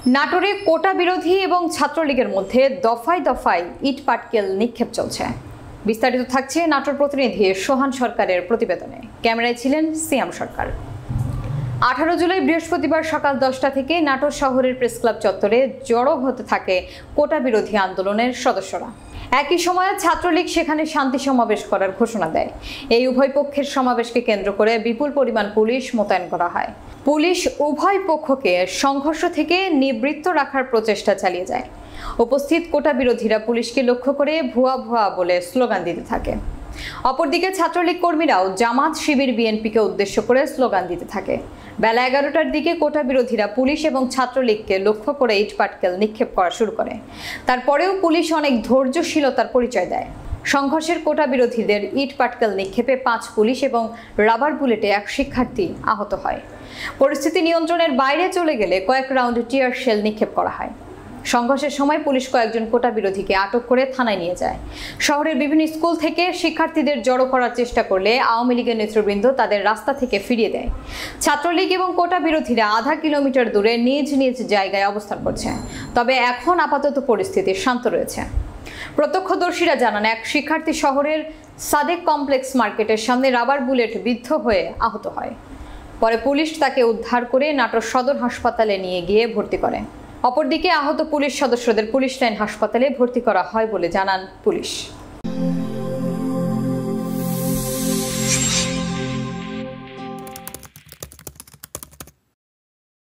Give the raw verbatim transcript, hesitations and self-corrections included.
নাটোরে কোটা বিরোধী এবং ছাত্রলীগের মধ্যে দফায় দফায় ইট পাটকেল নিক্ষেপ চলছে। বিস্তারিত থাকছে নাটোর প্রতিনিধি সোহান সরকারের প্রতিবেদনে। ক্যামেরায় ছিলেন সিয়াম সরকার। আঠারো জুলাই বৃহস্পতিবার সকাল দশটা থেকে নাটোর শহরের প্রেস ক্লাব চত্বরে জড়ো হতে থাকে কোটা বিরোধী আন্দোলনের সদস্যরা। একই সময়ে ছাত্রলীগ সেখানে শান্তি সমাবেশ করার ঘোষণা দেয়। এই উভয় পক্ষের সমাবেশকে কেন্দ্র করে বিপুল পরিমাণ পুলিশ মোতায়েন করা হয়। পুলিশ উভয় পক্ষকে সংঘর্ষ থেকে নিবৃত্ত রাখার প্রচেষ্টা চালিয়ে যায়। উপস্থিত কোটা বিরোধীরা পুলিশকে লক্ষ্য করে ভুয়া ভুয়া বলে স্লোগান দিতে থাকে। অপরদিকে ছাত্রলীগ কর্মীরাও জামাত, শিবির, বিএনপিকে উদ্দেশ্য করে স্লোগান দিতে থাকে। বেলা এগারোটার দিকে কোটা বিরোধীরা পুলিশ এবং ছাত্রলীগকে লক্ষ্য করে ইট পাটকেল নিক্ষেপ করা শুরু করে। তারপরেও পুলিশ অনেক ধৈর্যশীলতার পরিচয় দেয়। সংঘর্ষের কোটা বিরোধীদের ইট পাটকেল নিক্ষেপে পাঁচ পুলিশ এবং রাবার বুলেটে এক শিক্ষার্থী আহত হয়। পরিস্থিতি নিয়ন্ত্রণের বাইরে চলে গেলে কয়েক রাউন্ড টিয়ার শেল নিক্ষেপ করা হয়। সংঘর্ষের সময় পুলিশ কয়েকজন কোটা বিরোধীকে আটক করে থানায় নিয়ে যায়। শহরের বিভিন্ন স্কুল থেকে শিক্ষার্থীদের জড়ো করার চেষ্টা করলে আওয়ামী লীগের নেতৃবৃন্দ তাদের রাস্তা থেকে ফিরিয়ে দেয়। ছাত্রলীগ এবং কোটা বিরোধীরা আধা কিলোমিটার দূরে নিজ নিজ জায়গায় অবস্থান করছে। তবে এখন আপাতত পরিস্থিতি শান্ত রয়েছে। প্রত্যক্ষদর্শীরা জানান, এক শিক্ষার্থী শহরের সাদেক কমপ্লেক্স মার্কেটের সামনে রাবার বুলেট বিদ্ধ হয়ে আহত হয়। পরে পুলিশ তাকে উদ্ধার করে নাটোর সদর হাসপাতালে নিয়ে গিয়ে ভর্তি করে। অপরদিকে আহত পুলিশ সদস্যদের পুলিশ লাইন হাসপাতালে ভর্তি করা হয় বলে জানান পুলিশ।